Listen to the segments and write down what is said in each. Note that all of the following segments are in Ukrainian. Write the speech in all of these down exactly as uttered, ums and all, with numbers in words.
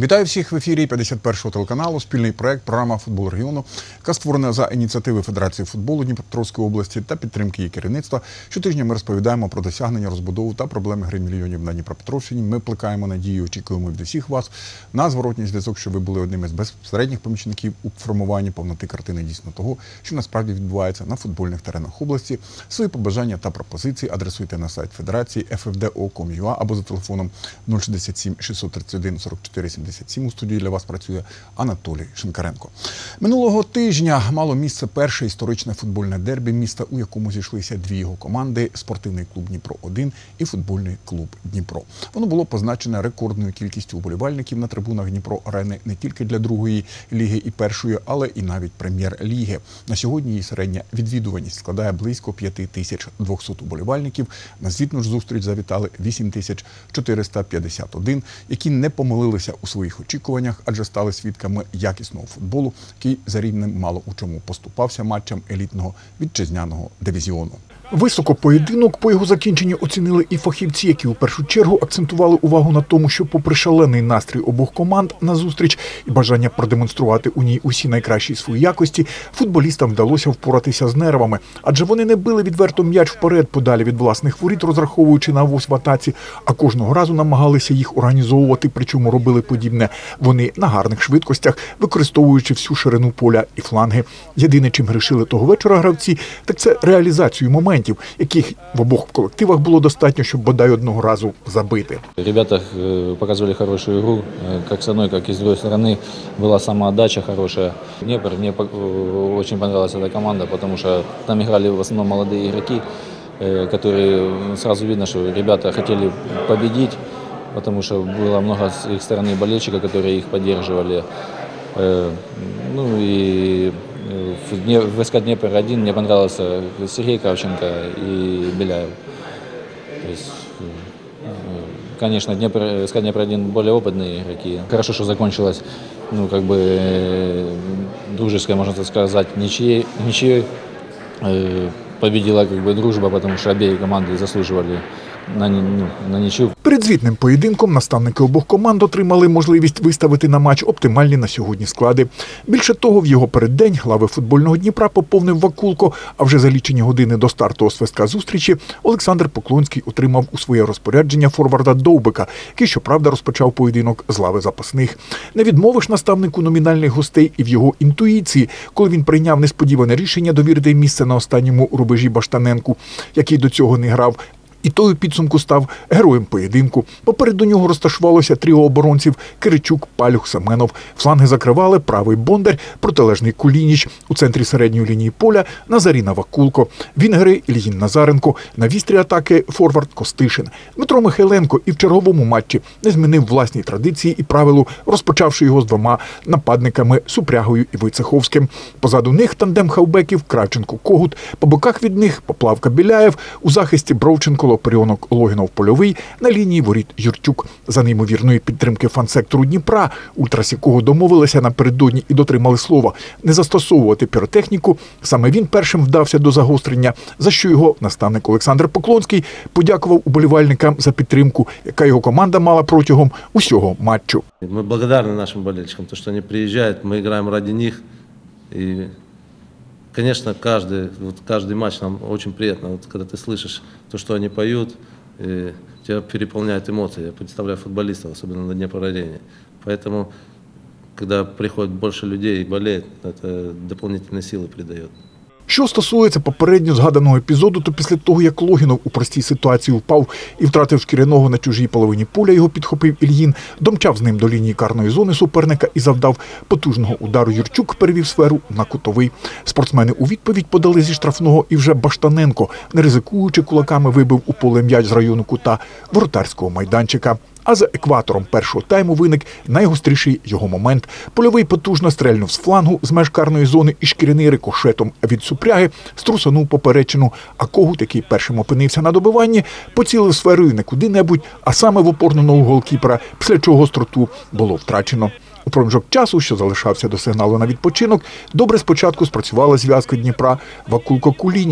Вітаю всіх в ефірі п'ятдесят першого телеканалу, спільний проект програма «Футбол регіону», яка створена за ініціативи Федерації футболу Дніпропетровської області та підтримки її керівництва. Щотижня ми розповідаємо про досягнення, розбудову та проблеми гри мільйонів на Дніпропетровщині. Ми плекаємо надію, очікуємо від усіх вас на зворотній зв'язок, щоб ви були одним із безпосередніх помічників у формуванні повноти картини дійсно того, що насправді відбувається на футбольних теренах області. Свої побажання та пропозиції адресуйте на сайт Федерації еф еф де о крапка ком крапка ю а або за телефоном нуль шістдесят сім шістсот тридцять один сорок чотири сімдесят сім. У студії для вас працює Анатолій Шинкаренко. Минулого тижня мало місце перше історичне футбольне дербі міста, у якому зійшлися дві його команди – спортивний клуб Дніпро один і футбольний клуб Дніпро. Воно було позначене рекордною кількістю вболівальників на трибунах Дніпро-арени не тільки для другої ліги і першої, але і навіть прем'єр-ліги. На сьогодні її середня відвідуваність складає близько п'ять тисяч двохсот вболівальників. На звітну ж зустріч завітали вісім тисяч чотириста п'ятдесят один, які не помилилися у своїх очікуваннях, адже стали свідками якісного футболу, який за рівнем мало у чому поступався матчам елітного вітчизняного дивізіону. Високо поєдинок по його закінченні оцінили і фахівці, які у першу чергу акцентували увагу на тому, що попри шалений настрій обох команд на зустріч і бажання продемонструвати у ній усі найкращі свої якості, футболістам вдалося впоратися з нервами. Адже вони не били відверто м'яч вперед, подалі від власних воріт, розраховуючи на авось в атаці, а кожного разу намагалися їх організовувати, причому робили подібне вони на гарних швидкостях, використовуючи всю ширину поля і фланги. Єдине, чим грішили того вечора гравці, так це реалізацію моментів, яких в обох колективах було достатньо, щоб бодай одного разу забити. Ребята показывали хорошую игру, как с одной, как и с другой стороны. Была самоотдача хорошая. Днепр, мне очень понравилась эта команда, потому что там играли в основном молодые игроки, которые сразу видно, что ребята хотели победить, потому что было много с их стороны болельщиков, которые их поддерживали. Ну и в СК Днепр один мне понравился Сергей Кравченко и Беляев. То есть, конечно, Днепр, СК Днепр один более опытные игроки. Хорошо, что закончилось, ну, как бы, дружеская, можно так сказать, ничьей. ничьей. Победила, как бы, дружба, потому что обе команды заслуживали на, ну, на нічию. Перед звітним поєдинком наставники обох команд отримали можливість виставити на матч оптимальні на сьогодні склади. Більше того, в його переддень лави футбольного Дніпра поповнив Вакулко, а вже за лічені години до старту свистка зустрічі Олександр Поклонський отримав у своє розпорядження форварда Довбика, який, щоправда, розпочав поєдинок з лави запасних. Не відмовиш наставнику номінальних гостей і в його інтуїції, коли він прийняв несподіване рішення довірити місце на останньому рубежі Баштаненку, який до цього не грав. І той у підсумку став героєм поєдинку. Попереду нього розташувалося тріо оборонців Киричук, Палюх, Семенов. Фланги закривали правий Бондар, протилежний Кулініч, у центрі середньої лінії поля Назаріна Вакулко, вінгери Ільїн Назаренко, на вістрі атаки форвард Костишин. Дмитро Михайленко і в черговому матчі не змінив власні традиції і правилу, розпочавши його з двома нападниками Супрягою і Войцеховським. Позаду них тандем хавбеків Кравченко-Когут, по боках від них Поплавка Біляєв, у захисті Бровченко, Лопаріонок, Логінов-Польовий, на лінії воріт Юрчук. За неймовірної підтримки фан-сектору Дніпра, ультрас якого домовилися напередодні і дотримали слова не застосовувати піротехніку, саме він першим вдався до загострення, за що його наставник Олександр Поклонський подякував уболівальникам за підтримку, яка його команда мала протягом усього матчу. Ми благодарні нашим болельщикам, що вони приїжджають, ми граємо ради них. І, конечно, каждый, вот каждый матч нам очень приятно, вот, когда ты слышишь то, что они поют, и тебя переполняют эмоции. Я представляю футболистов, особенно на Днепр-арене. Поэтому, когда приходит больше людей и болеет, это дополнительные силы придает. Що стосується попередньо згаданого епізоду, то після того, як Логінов у простій ситуації впав і втратив шкіряного на чужій половині поля, його підхопив Ільїн, домчав з ним до лінії карної зони суперника і завдав потужного удару. Юрчук перевів сферу на кутовий. Спортсмени у відповідь подали зі штрафного, і вже Баштаненко, не ризикуючи кулаками, вибив у поле м'яч з району кута воротарського майданчика. А за екватором першого тайму виник найгостріший його момент. Польовий потужно стрельнув з флангу з меж карної зони і шкіряний рикошетом від Супряги струсанув поперечину, а Когут, який першим опинився на добиванні, поцілив сферою не куди-небудь, а саме в опорну ногу голкіпера, після чого гостроту було втрачено. У проміжок часу, що залишався до сигналу на відпочинок, добре спочатку спрацювала зв'язка Дніпра Вакулко-Кулініч.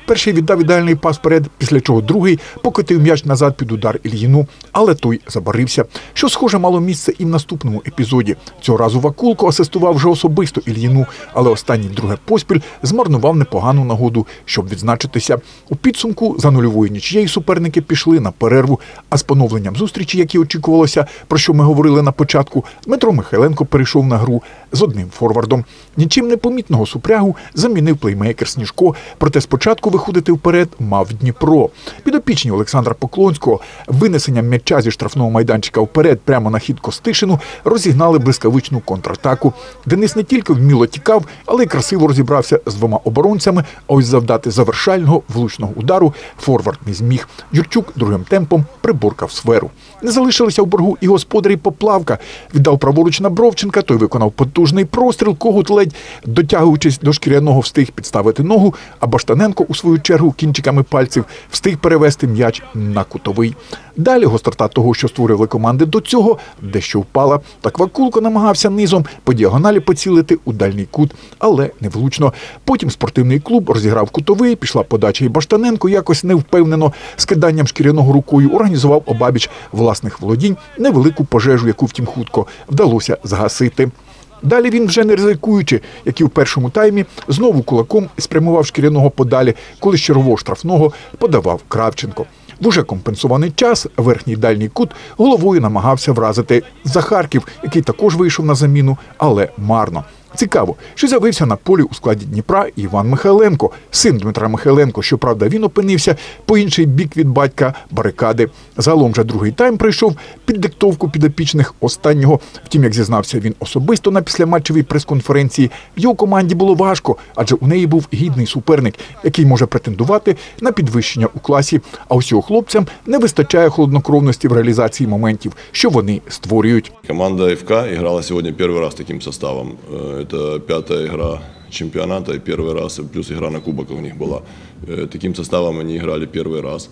Перший віддав ідеальний пас вперед, після чого другий покотив м'яч назад під удар Ільїну, але той забарився. Що схоже мало місце і в наступному епізоді. Цього разу Вакулко асистував вже особисто Ільїну, але останній друге поспіль змарнував непогану нагоду, щоб відзначитися. У підсумку за нульовою нічиєю суперники пішли на перерву, а з поновленням зустрічі, як і очікувалося, про що ми говорили на початку, Дмитро Михайленко перейшов на гру з одним форвардом. Нічим непомітного супрягу замінив плеймейкер Сніжко, проте спочатку виходити вперед мав Дніпро. Підопічні Олександра Поклонського винесенням м'яча зі штрафного майданчика вперед прямо на хід Костишину розігнали блискавичну контратаку. Денис не тільки вміло тікав, але й красиво розібрався з двома оборонцями, а ось завдати завершального влучного удару форвард не зміг. Юрчук другим темпом приборкав сферу. Не залишилися в боргу і господарі Поплавка. Віддав праворуч на Бровченка, той виконав потужний простріл, Когут ледь дотягуючись до шкіряного встиг підставити ногу, а Баштаненко у свою чергу кінчиками пальців встиг перевести м'яч на кутовий. Далі гострота того, що створювали команди до цього, дещо впала. Так Вакулко намагався низом по діагоналі поцілити у дальній кут, але невлучно. Потім спортивний клуб розіграв кутовий, пішла подача і Баштаненко якось невпевнено з киданням шкіряного рукою організував обабіч власних володінь невелику пожежу, яку, втім, хутко вдалося згасити. Далі він, вже не ризикуючи, як і в першому таймі, знову кулаком спрямував шкіряного подалі, коли з чергового штрафного подавав Кравченко. В уже компенсований час верхній дальній кут головою намагався вразити Захарків, який також вийшов на заміну, але марно. Цікаво, що з'явився на полі у складі Дніпра Іван Михайленко, син Дмитра Михайленко. Щоправда, він опинився по інший бік від батька барикади. Загалом же другий тайм прийшов під диктовку підопічних останнього. Втім, як зізнався він особисто на післяматчевій прес-конференції, в його команді було важко, адже у неї був гідний суперник, який може претендувати на підвищення у класі. А усього хлопцям не вистачає холоднокровності в реалізації моментів, що вони створюють. Команда ФК играла сегодня первый раз таким составом. Это пятая игра чемпионата и первый раз, плюс игра на кубок у них была. Таким составом они играли первый раз.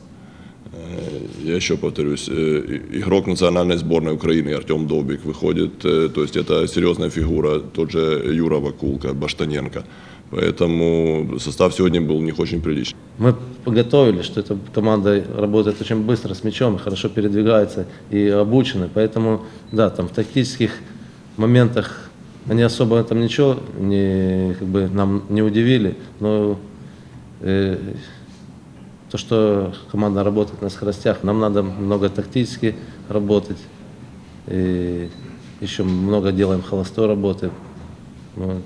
Я еще повторюсь, игрок национальной сборной Украины Артем Довбик выходит, то есть это серьезная фигура, тот же Юра Вакулко, Баштаненко. Поэтому состав сегодня был у них очень приличный. Мы подготовили, что эта команда работает очень быстро с мячом, хорошо передвигается и обучены. Поэтому, да, там в тактических моментах они особо там ничего не, как бы, нам не удивили. Но э, то, что команда работает на скоростях, нам надо много тактически работать. И еще много делаем холостой работы. Вот.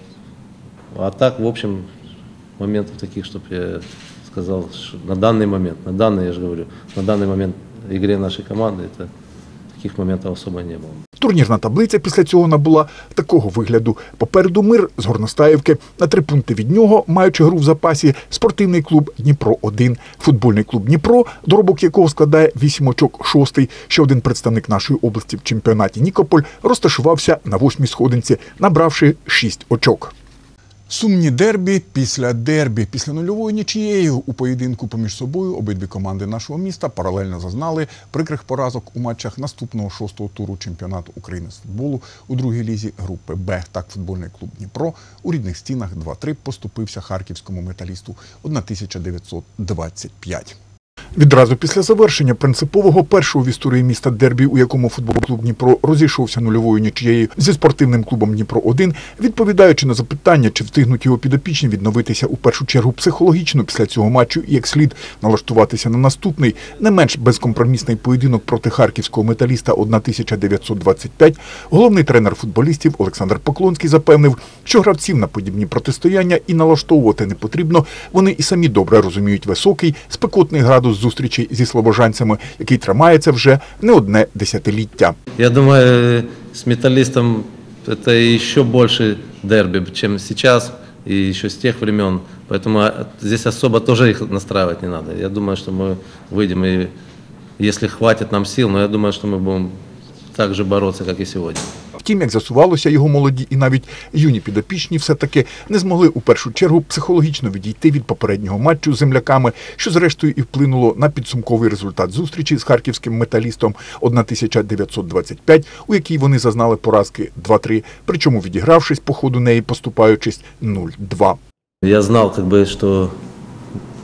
А так, в общем, моментов таких, чтобы я сказал, что на данный момент, на данный, я же говорю, на данный момент в игре нашей команды, это таких моментів особо не було. Турнірна таблиця після цього набула такого вигляду. Попереду Мир з Горностаївки. На три пункти від нього, маючи гру в запасі, спортивний клуб Дніпро один. Футбольний клуб Дніпро, доробок якого складає вісім очок, шостий. Ще один представник нашої області в чемпіонаті Нікополь розташувався на восьмій сходинці, набравши шість очок. Сумні дербі після дербі. Після нульової нічиєї у поєдинку поміж собою обидві команди нашого міста паралельно зазнали прикрих поразок у матчах наступного шостого туру чемпіонату України з футболу у другій лізі групи Б. Так, футбольний клуб Дніпро у рідних стінах два-три поступився харківському металісту тисяча дев'ятсот двадцять п'ять. Відразу після завершення принципового першого в історії міста дербі, у якому футбольний клуб Дніпро розійшовся нульовою нічиєю зі спортивним клубом Дніпро один, відповідаючи на запитання, чи встигнуть його підопічні відновитися у першу чергу психологічно після цього матчу і як слід налаштуватися на наступний, не менш безкомпромісний поєдинок проти харківського металіста тисяча дев'ятсот двадцять п'ять, головний тренер футболістів Олександр Поклонський запевнив, що гравців на подібні протистояння і налаштовувати не потрібно, вони і самі добре розуміють високий, спекотний градус зустрічі зі слобожанцями, який тримається вже не одне десятиліття. Я думаю, с металлистом это еще больше дерби, чем сейчас и еще с тех времен. Поэтому здесь особо тоже их настраивать не надо. Я думаю, что мы выйдем, и если хватит нам сил, но я думаю, что мы будем так же бороться, как и сегодня. Втім, як з'ясувалося, його молоді і навіть юні підопічні все-таки не змогли у першу чергу психологічно відійти від попереднього матчу з земляками, що зрештою і вплинуло на підсумковий результат зустрічі з харківським металістом тисяча дев'ятсот двадцять п'ять, у якій вони зазнали поразки два-три, причому відігравшись по ходу неї, поступаючись нуль-два. Я знал, как бы, что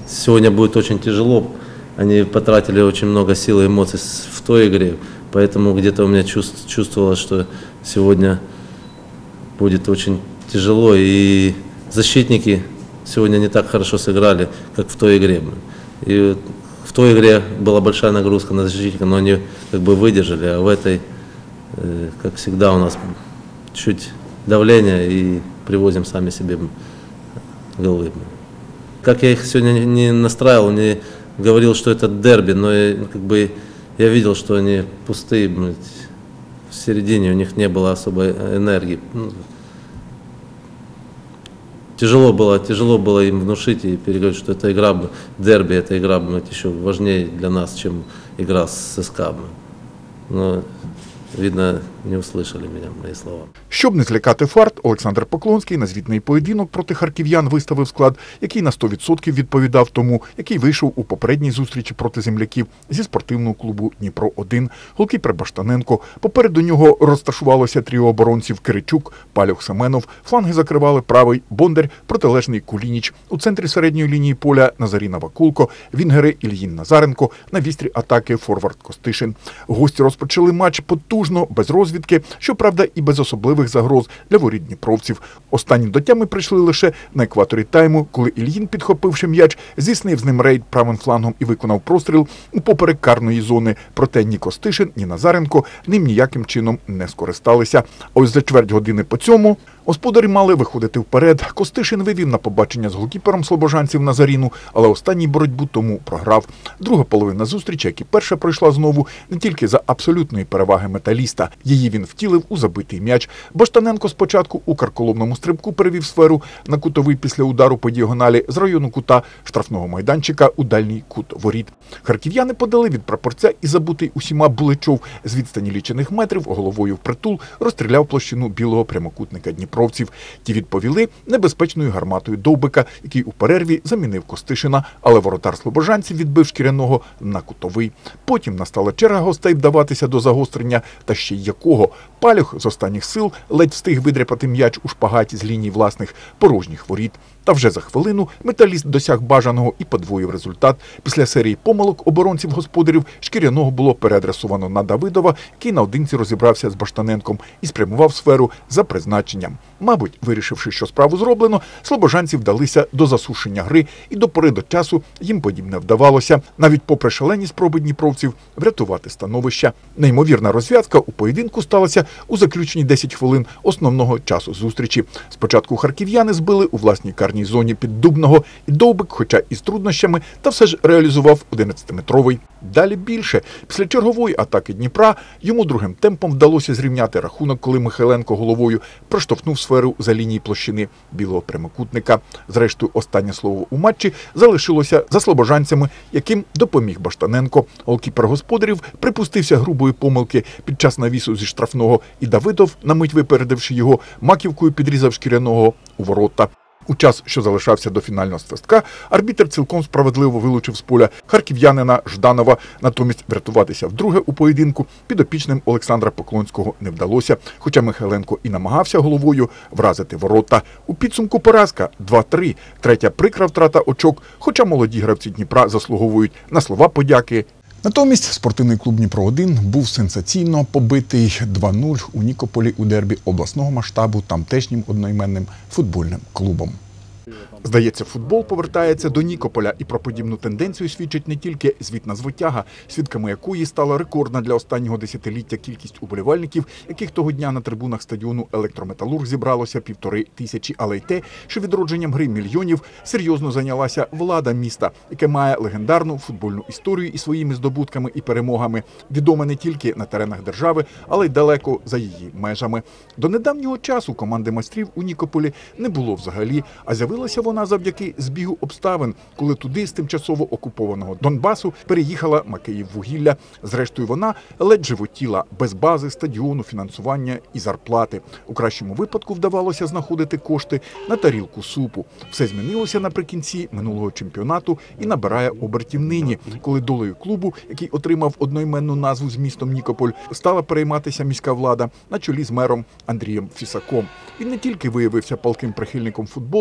сегодня будет очень тяжело. Они потратили очень много сил и эмоций в той игре, поэтому где-то у меня чувств, чувствовалось, что сегодня будет очень тяжело, и защитники сегодня не так хорошо сыграли, как в той игре. И в той игре была большая нагрузка на защитника, но они как бы выдержали, а в этой, как всегда, у нас чуть давление и привозим сами себе голы. Как я их сегодня не настраивал, не говорил, что это дерби, но я, как бы, я видел, что они пустые, блядь, в середине, у них не было особой энергии. Тяжело было, тяжело было им внушить и переговорить, что эта игра, дерби, эта игра, блядь, еще важнее для нас, чем игра с СКА. Но, видно, не услышали меня, мої слова. Щоб не злякати фарт, Олександр Поклонський на звітний поєдинок проти харків'ян виставив склад, який на сто відсотків відповідав тому, який вийшов у попередній зустрічі проти земляків зі спортивного клубу Дніпро один. Голкіпер Баштаненко. Попереду нього розташувалося тріо оборонців Киричук, Пальох, Семенов. Фланги закривали правий Бондар, протилежний Кулініч. У центрі середньої лінії поля Назаріна Вакулко, вінгери Ільїн Назаренко, на вістрі атаки форвард Костишин. Гості розпочали матч потужно, без розвідки, щоправда і без особливих загроз для воріт дніпровців. Останні до тями прийшли лише на екваторі тайму, коли Ільїн, підхопивши м'яч, здійснив з ним рейд правим флангом і виконав простріл у поперек карної зони. Проте ні Костишин, ні Назаренко ним ніяким чином не скористалися. А ось за чверть години по цьому господарі мали виходити вперед. Костишин вивів на побачення з голкіпером слобожанців Назаріну, але останній боротьбу тому програв. Друга половина зустрічі, як і перша, пройшла знову не тільки за абсолютної переваги металіста. Її він втілив у забитий м'яч. Баштаненко спочатку у карколомному стрибку перевів сферу на кутовий після удару по діагоналі з району кута штрафного майданчика у дальній кут воріт. Харків'яни подали від прапорця і забутий усіма Буличов з відстані лічених метрів головою впритул розстріляв площину білого прямокутника дніпровців. Ті відповіли небезпечною гарматою Довбика, який у перерві замінив Костишина, але воротар слобожанців відбив Шкіряного на кутовий. Потім настала черга гостей вдаватися до загострення, та ще й якого. Пальох з останніх сил ледь встиг видряпати м'яч у шпагаті з лінії власних порожніх воріт. Та вже за хвилину металіст досяг бажаного і подвоїв результат. Після серії помилок оборонців-господарів Шкіряного було переадресовано на Давидова, який наодинці розібрався з Баштаненком і спрямував сферу за призначенням. Мабуть, вирішивши, що справу зроблено, слобожанці вдалися до засушення гри, і до пори до часу їм подібне вдавалося, навіть попри шалені спроби дніпровців врятувати становище. Неймовірна розв'язка у поєдинку сталася у заключні десять хвилин основного часу зустрічі. Спочатку харків'яни збили у власній карній зоні під Дубного, і Довбик, хоча і з труднощами, та все ж реалізував одинадцятиметровий. Далі більше. Після чергової атаки Дніпра йому другим темпом вдалося зрівняти рахунок, коли Михайленко головою проштовхнув сферу за лінії площини білого прямокутника. Зрештою, останнє слово у матчі залишилося за слобожанцями, яким допоміг Баштаненко. Голкіпер господарів припустився грубої помилки під час навісу зі штрафного, і Давидов, на мить випередивши його, маківкою підрізав Шкіряного у ворота. У час, що залишався до фінального свистка, арбітр цілком справедливо вилучив з поля харків'янина Жданова. Натомість врятуватися вдруге у поєдинку підопічним Олександра Поклонського не вдалося, хоча Михайленко і намагався головою вразити ворота. У підсумку поразка два-три. Третя прикра втрата очок, хоча молоді гравці Дніпра заслуговують на слова подяки. Натомість спортивний клуб Дніпро один був сенсаційно побитий два-нуль у Нікополі у дербі обласного масштабу тамтешнім одноіменним футбольним клубом. Здається, футбол повертається до Нікополя, і про подібну тенденцію свідчить не тільки звітна звитяга, свідками якої стала рекордна для останнього десятиліття кількість уболівальників, яких того дня на трибунах стадіону «Електрометалург» зібралося півтори тисячі, але й те, що відродженням гри мільйонів серйозно зайнялася влада міста, яке має легендарну футбольну історію і своїми здобутками і перемогами, відоме не тільки на теренах держави, але й далеко за її межами. До недавнього часу команди майстрів у Нікополі не було взагалі, а з'явилася вона завдяки збігу обставин, коли туди з тимчасово окупованого Донбасу переїхала Макеїввугілля. Зрештою, вона ледь животіла, без бази, стадіону, фінансування і зарплати. У кращому випадку вдавалося знаходити кошти на тарілку супу. Все змінилося наприкінці минулого чемпіонату і набирає обертів нині, коли долею клубу, який отримав одноіменну назву з містом Нікополь, стала перейматися міська влада на чолі з мером Андрієм Фісаком. Він не тільки виявився палким прихильником футболу, який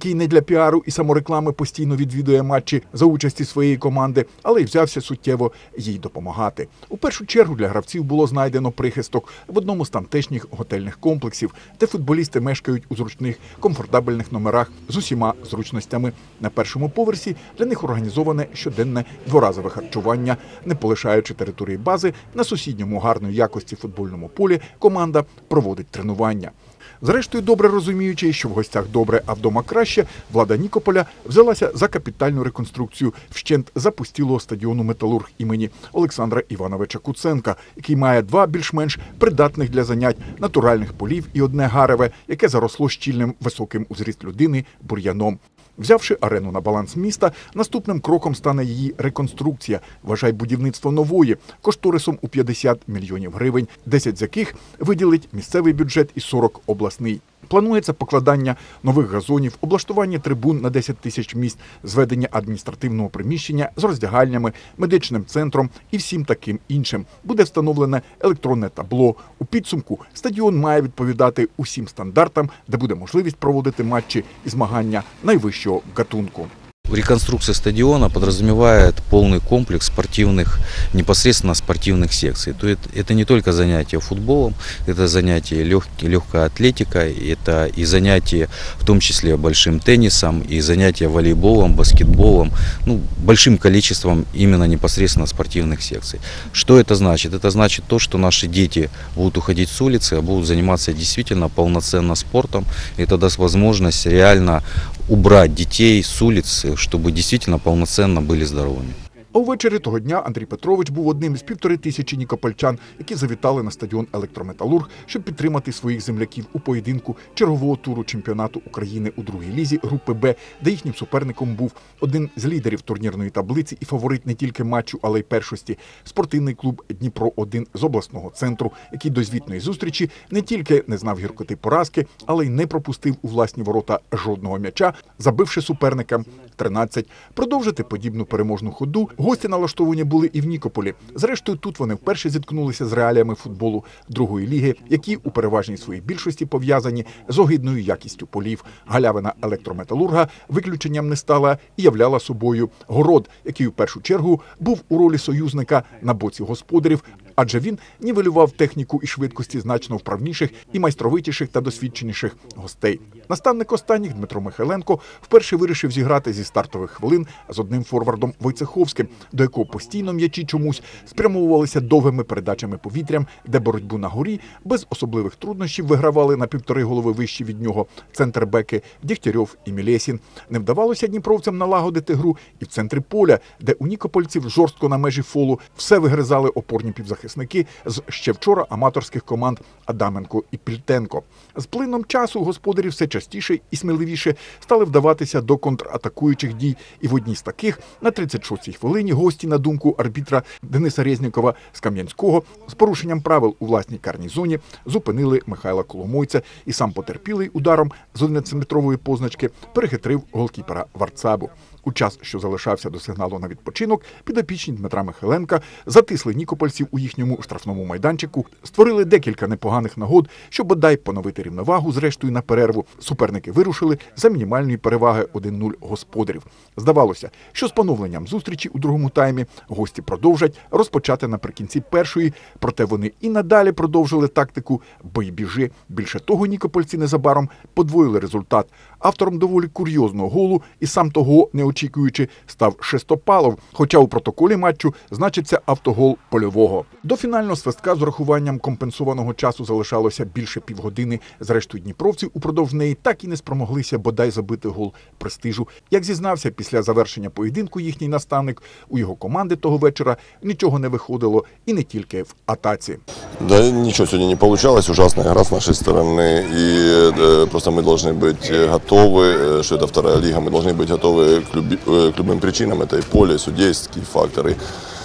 який не для піару і самореклами постійно відвідує матчі за участі своєї команди, але й взявся суттєво їй допомагати. У першу чергу для гравців було знайдено прихисток в одному з тамтешніх готельних комплексів, де футболісти мешкають у зручних, комфортабельних номерах з усіма зручностями. На першому поверсі для них організоване щоденне дворазове харчування. Не полишаючи території бази, на сусідньому гарної якості футбольному полі команда проводить тренування. Зрештою, добре розуміючи, що в гостях добре, а вдома краще, влада Нікополя взялася за капітальну реконструкцію вщент запустілого стадіону «Металург» імені Олександра Івановича Куценка, який має два більш-менш придатних для занять натуральних полів і одне гареве, яке заросло щільним високим у зріст людини бур'яном. Взявши арену на баланс міста, наступним кроком стане її реконструкція, вважай будівництво нової, кошторисом у п'ятдесят мільйонів гривень, десять з яких виділить місцевий бюджет і сорок обласний. Планується покладання нових газонів, облаштування трибун на десять тисяч місць, зведення адміністративного приміщення з роздягальнями, медичним центром і всім таким іншим. Буде встановлене електронне табло. У підсумку стадіон має відповідати усім стандартам, де буде можливість проводити матчі і змагання найвищого гатунку. Реконструкция стадиона подразумевает полный комплекс спортивных, непосредственно спортивных секций. То есть это не только занятия футболом, это занятия лег, легкой атлетикой, это и занятия в том числе большим теннисом, и занятия волейболом, баскетболом, ну, большим количеством именно непосредственно спортивных секций. Что это значит? Это значит то, что наши дети будут уходить с улицы, а будут заниматься действительно полноценно спортом. Это даст возможность реально убрать детей с улицы, чтобы действительно полноценно были здоровыми. А увечері того дня Андрій Петрович був одним із півтори тисячі нікопольчан, які завітали на стадіон «Електрометалург», щоб підтримати своїх земляків у поєдинку чергового туру чемпіонату України у другій лізі групи «Б», де їхнім суперником був один з лідерів турнірної таблиці і фаворит не тільки матчу, але й першості – спортивний клуб «Дніпро один» з обласного центру, який до звітної зустрічі не тільки не знав гіркоти поразки, але й не пропустив у власні ворота жодного м'яча, забивши суперникам тринадцять. Продовжити подібну переможну ходу гості налаштовані були і в Нікополі. Зрештою, тут вони вперше зіткнулися з реаліями футболу другої ліги, які у переважній своїй більшості пов'язані з огидною якістю полів. Галявина «Електрометалурга» виключенням не стала і являла собою город, який у першу чергу був у ролі союзника на боці господарів, адже він нівелював техніку і швидкості значно вправніших і майстровитіших та досвідченіших гостей. Наставник останніх Дмитро Михайленко вперше вирішив зіграти зі стартових хвилин з одним форвардом Войцеховським, до якого постійно м'ячі чомусь спрямовувалися довгими передачами повітрям, де боротьбу на горі без особливих труднощів вигравали на півтори голови вищі від нього центрбеки Дєгтярьов і Мілєсін. Не вдавалося дніпровцям налагодити гру і в центрі поля, де у нікопольців жорстко на межі фолу все вигризали опорні півзахисники з ще вчора аматорських команд Адаменко і Пільтенко. З плином часу господарі все частіше і сміливіше стали вдаватися до контратакуючих дій, і в одній з таких на тридцять шостій хвилині гості, на думку арбітра Дениса Резнікова з Кам'янського, з порушенням правил у власній карній зоні зупинили Михайла Коломойця, і сам потерпілий ударом з одинадцятиметрової позначки перехитрив голкіпера Варцабу. У час, що залишався до сигналу на відпочинок, підопічні Дмитра Михайленка затисли нікопольців у їхньому штрафному майданчику, створили декілька непоганих нагод, щоб бодай поновити рівновагу, зрештою на перерву. Суперники вирушили за мінімальної переваги один нуль господарів. Здавалося, що з поновленням зустрічі у другому таймі гості продовжать розпочати наприкінці першої, проте вони і надалі продовжили тактику «бий-біжи». Більше того, нікопольці незабаром подвоїли результат. Автором доволі курйозного голу і сам того не очікуючи став Шестопалов, хоча у протоколі матчу значиться автогол польового. До фінального свистка з урахуванням компенсованого часу залишалося більше півгодини. Зрештою, дніпровці упродовж неї так і не спромоглися бодай забити гол престижу. Як зізнався після завершення поєдинку їхній наставник, у його команди того вечора нічого не виходило і не тільки в атаці. Да, ничего сегодня не получалось, ужасная игра с нашей стороны, и э, просто мы должны быть готовы, что это вторая лига, мы должны быть готовы к, люби, э, к любым причинам, это и поле, судейские факторы,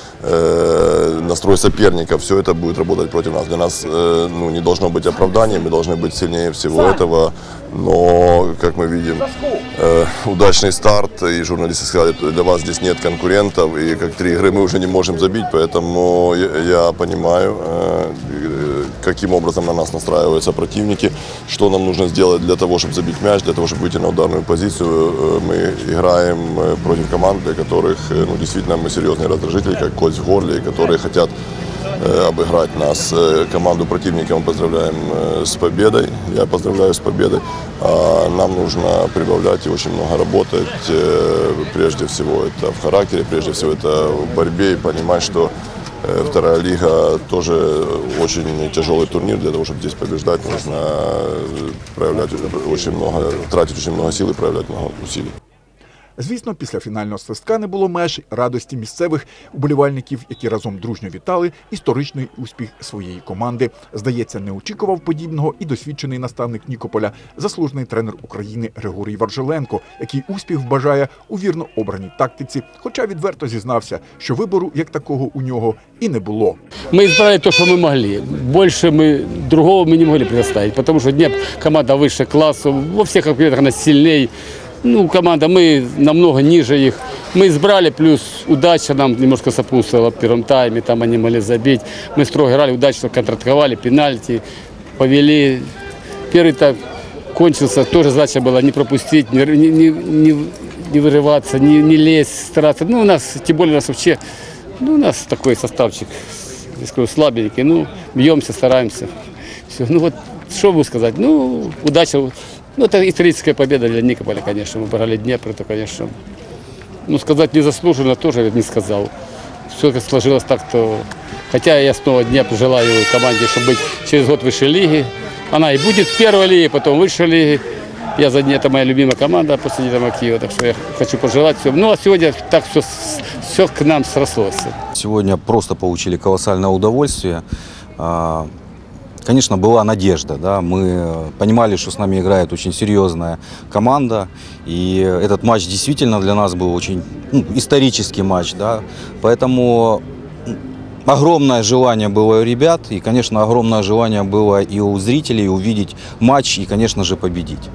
э, настрой соперника, все это будет работать против нас. Для нас э, ну, не должно быть оправданий, мы должны быть сильнее всего этого, но, как мы видим, э, удачный старт, и журналисты сказали, для вас здесь нет конкурентов, и как три игры мы уже не можем забить, поэтому я, я понимаю, э, каким образом на нас настраиваются противники, что нам нужно сделать для того, чтобы забить мяч, для того, чтобы выйти на ударную позицию. Мы играем против команд, для которых ну, действительно мы серьезные раздражители, как кость в горле, которые хотят обыграть нас. Команду противника мы поздравляем с победой. Я поздравляю с победой. А нам нужно прибавлять и очень много работать. Прежде всего это в характере, прежде всего это в борьбе и понимать, что вторая лига тоже очень тяжелый турнир. Для того, чтобы здесь побеждать, нужно проявлять очень много, тратить очень много сил и проявлять много усилий. Звісно, після фінального свистка не було меж радості місцевих уболівальників, які разом дружньо вітали історичний успіх своєї команди. Здається, не очікував подібного і досвідчений наставник Нікополя, заслужений тренер України Григорій Варжеленко, який успіх вбажає у вірно обраній тактиці, хоча відверто зізнався, що вибору як такого у нього і не було. Мы избрали то, что мы могли. Больше мы другого мы не могли предоставить, потому что Днепр команда выше класса, во всех компетенциях она сильнее. Ну, команда, мы намного ниже их. Мы избрали, плюс удача нам немножко сопутствовала в первом тайме, там они могли забить. Мы строго играли, удачно контратаковали, пенальти, повели. Первый тайм кончился, тоже задача была не пропустить, не, не, не, не вырываться, не, не лезть, стараться. Ну, у нас, тем более у нас вообще, ну, у нас такой составчик, я скажу, слабенький, ну, бьемся, стараемся. Все. Ну, вот, что могу сказать, ну, удача. Ну, это историческая победа для Никополя, конечно. Мы брали Днепр, это, конечно, ну, сказать незаслуженно тоже не сказал. Все как сложилось так, то... Хотя я снова Днепр желаю команде, чтобы быть через год выше лиги. Она и будет в первой лиге, потом выше лиги. Я за Днепр, это моя любимая команда после Динамо Киева, так что я хочу пожелать всем. Ну, а сегодня так все, все к нам срослось. Сегодня просто получили колоссальное удовольствие. Конечно, была надежда, да? Мы понимали, что с нами играет очень серьезная команда, и этот матч действительно для нас был очень ну, исторический матч, да? Поэтому огромное желание было у ребят, и, конечно, огромное желание было и у зрителей увидеть матч и, конечно же, победить.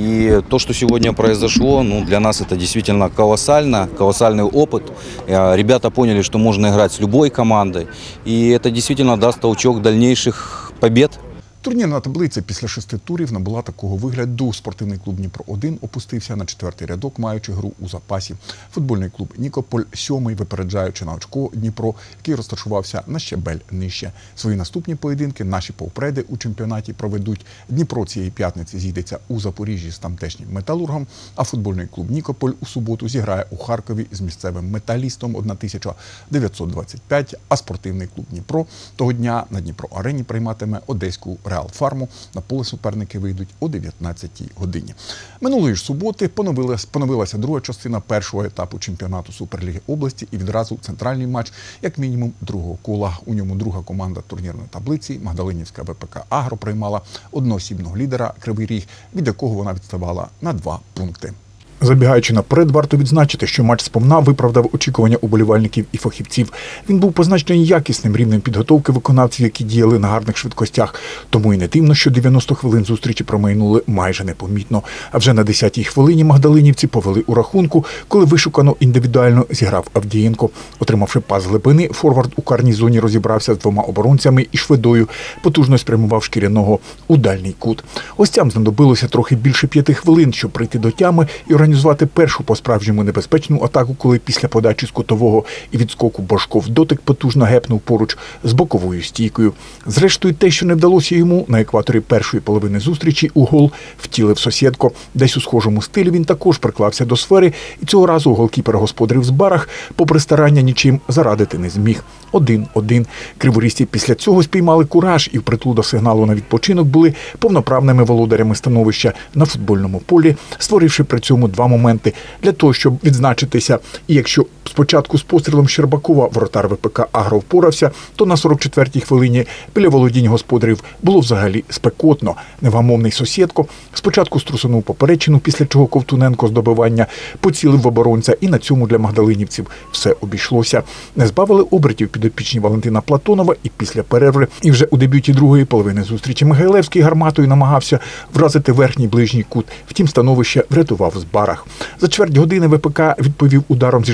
И то, что сегодня произошло, ну, для нас это действительно колоссально, колоссальный опыт. Ребята поняли, что можно играть с любой командой, и это действительно даст толчок дальнейших побед. Турнірна таблиця після шести турів набула такого вигляду. Спортивний клуб Дніпро один опустився на четвертий рядок, маючи гру у запасі. Футбольний клуб Нікополь сьомий, випереджаючи на очко Дніпро, який розташувався на щебель нижче. Свої наступні поєдинки наші повпреди у чемпіонаті проведуть. Дніпро цієї п'ятниці зійдеться у Запоріжжі з тамтешнім Металургом, а футбольний клуб Нікополь у суботу зіграє у Харкові з місцевим Металістом тисяча дев'ятсот двадцять п'ять, а спортивний клуб Дніпро того дня на Дніпро-арені прийматиме одеську Реал Фарму. На поле суперники вийдуть о дев'ятнадцятій годині. Минулої ж суботи поновилась, поновилася друга частина першого етапу чемпіонату Суперліги області і відразу центральний матч, як мінімум, другого кола. У ньому друга команда турнірної таблиці, Магдалинівська ВПК «Агро», приймала одноосібного лідера Кривий Ріг, від якого вона відставала на два пункти. Забігаючи наперед, варто відзначити, що матч сповна виправдав очікування уболівальників і фахівців. Він був позначений якісним рівнем підготовки виконавців, які діяли на гарних швидкостях. Тому і не дивно, що дев'яносто хвилин зустрічі промайнули майже непомітно. А вже на десятій хвилині магдалинівці повели у рахунку, коли вишукано індивідуально зіграв Авдієнко. Отримавши пас з глибини, форвард у карній зоні розібрався з двома оборонцями і швидою потужно спрямував Шкіряного у дальній кут. Гостям знадобилося трохи більше п'яти хвилин, щоб прийти до тями і організувати першу по-справжньому небезпечну атаку, коли після подачі з кутового і відскоку Божков дотик потужно гепнув поруч з боковою стійкою. Зрештою, те, що не вдалося йому, на екваторі першої половини зустрічі у гол втілив Сосєдко. Десь у схожому стилі він також приклався до сфери, і цього разу голкіпер господарів з Барах, попри старання, нічим зарадити не зміг. один-один. Криворізьці після цього спіймали кураж і впритул до сигналу на відпочинок були повноправними володарями становища на футбольному полі, створивши при цьому два моменти для того, щоб відзначитися. І якщо спочатку з пострілом Щербакова воротар ВПК «Агро» впорався, то на сорок четвертій хвилині біля володінь господарів було взагалі спекотно. Невгамовний Сосєдко спочатку струсунув поперечину, після чого Ковтуненко з добивання поцілив в оборонця, і на цьому для магдалинівців все обійшлося. Не збавили обертів підопічні Валентина Платонова, і після перерви, і вже у дебюті другої половини зустрічі Михайлевський гарматою намагався вразити верхній ближній кут. Втім, становище врятував з Барах. За чверть години ВПК відповів ударом зі штрафного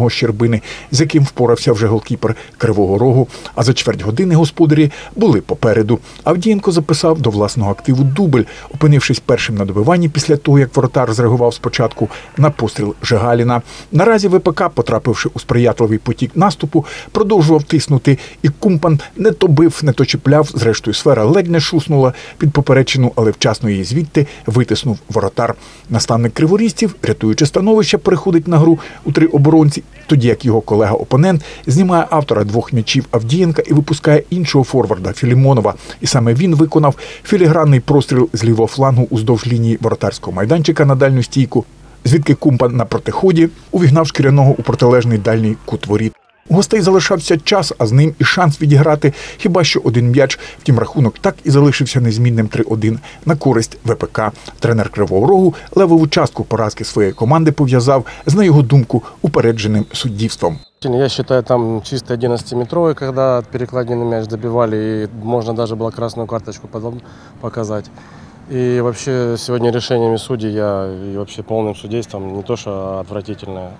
Романого Щербини, з яким впорався вже голкіпер Кривого Рогу. А за чверть години господарі були попереду. Авдієнко записав до власного активу дубль, опинившись першим на добиванні після того, як воротар зреагував спочатку на постріл Жигаліна. Наразі ВПК, потрапивши у сприятливий потік наступу, продовжував тиснути, і Кумпан не то бив, не то чіпляв. Зрештою, сфера ледь не шуснула під поперечину, але вчасно її звідти витиснув воротар. Наставник криворізців, рятуючи становище, переходить на гру у три оборонці, тоді як його колега-опонент знімає автора двох м'ячів Авдієнка і випускає іншого форварда Філімонова. І саме він виконав філігранний простріл з лівого флангу уздовж лінії воротарського майданчика на дальню стійку, звідки Кумпан на протиході увігнав Шкіряного у протилежний дальній кут воріт. У гостей залишався час, а з ним і шанс відіграти хіба що один м'яч. Втім, рахунок так і залишився незмінним три один на користь ВПК. Тренер Кривого Рогу левову частку поразки своєї команди пов'язав з, на його думку, упередженим суддівством. Я считаю, там чисто одиннадцатиметровый, когда перекладиной мяч добивали, и можно даже было красную карточку показать. И вообще сегодня решениями судей я и вообще полным судейством не то что отвратительное.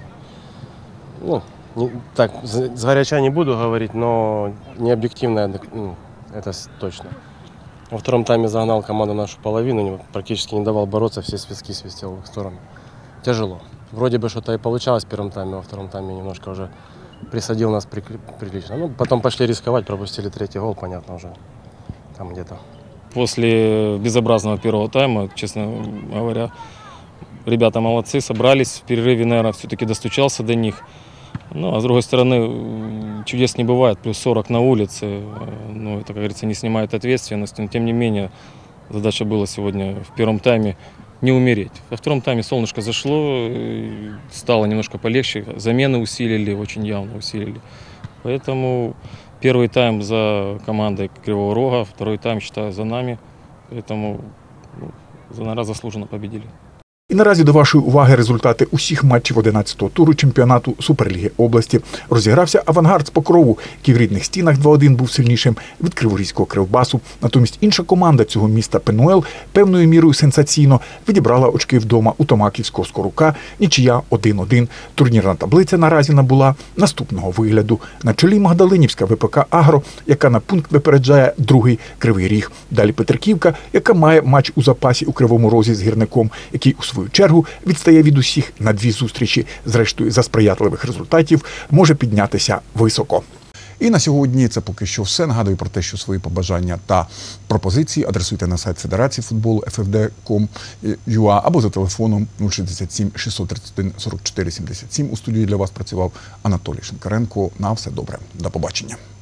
Ну, не, так, сгоряча не буду говорить, но не объективное, ну, это точно. Во втором тайме загнал команду нашу половину, практически не давал бороться, все свистки свистел в их сторону. Тяжело. Вроде бы что-то и получалось в первом тайме, во втором тайме немножко уже присадил нас прилично. Ну, потом пошли рисковать, пропустили третий гол, понятно, уже там где-то. После безобразного первого тайма, честно говоря, ребята молодцы, собрались. В перерыве, наверное, все-таки достучался до них. Ну, а с другой стороны, чудес не бывает. Плюс сорок на улице. Ну, это, как говорится, не снимает ответственности. Но, тем не менее, задача была сегодня в первом тайме не умереть. Во втором тайме солнышко зашло, стало немножко полегче. Замены усилили, очень явно усилили. Поэтому первый тайм за командой Кривого Рога, второй тайм, считаю, за нами. Поэтому ну, за нас заслуженно победили. І наразі до вашої уваги результати усіх матчів одинадцятого туру чемпіонату Суперліги області. Розігрався «Авангард» з Покрову, який в рідних стінах два один був сильнішим від Криворізького Кривбасу. Натомість інша команда цього міста «Пенуел» певною мірою сенсаційно відібрала очки вдома у Томаківського «Скорука», нічия один один. Турнірна таблиця наразі набула наступного вигляду. На чолі Магдалинівська ВПК «Агро», яка на пункт випереджає другий Кривий Ріг. Далі Петриківка, яка має матч у запасі у Кривому Розі з Гірником, який у свою чергу відстає від усіх на дві зустрічі. Зрештою, за сприятливих результатів може піднятися високо. І на сьогодні це поки що все. Нагадую про те, що свої побажання та пропозиції адресуйте на сайт Федерації футболу еф еф де крапка ком крапка ю а або за телефоном нуль шістдесят сім шістсот тридцять один сорок чотири сімдесят сім. У студії для вас працював Анатолій Шинкаренко. На все добре. До побачення.